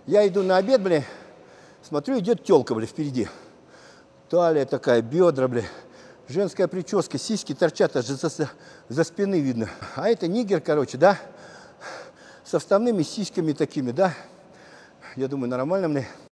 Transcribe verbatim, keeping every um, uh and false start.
Я иду на обед, бля, смотрю, идет тёлка, бля, впереди. Талия такая, бедра, бля. Женская прическа, сиськи торчат, аж за, за спины видно. А это нигер, короче, да? Со вставными сиськами такими, да? Я думаю, нормально мне.